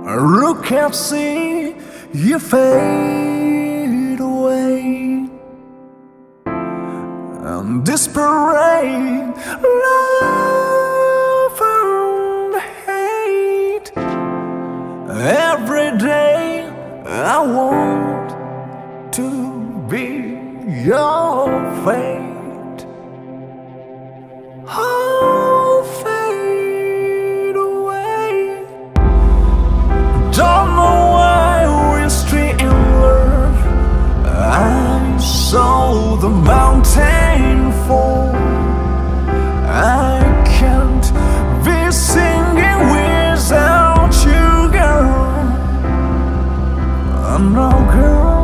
Look and see you fade away, and desperate love and hate. Every day I want to be your fate. Oh, fade away. Don't know why we're straight in love. I saw the mountain fall. I can't be singing without you, girl. No, girl.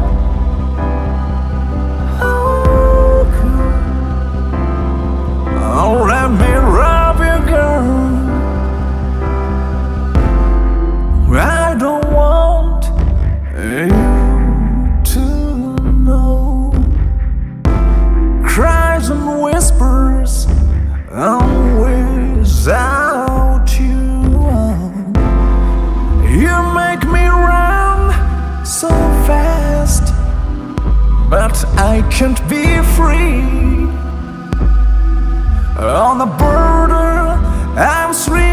Oh, girl. Oh, let me love you, girl. I don't want you to know. Cries and whispers, I'm without you. You make me run so fast, but I can't be free. On the border, I'm free.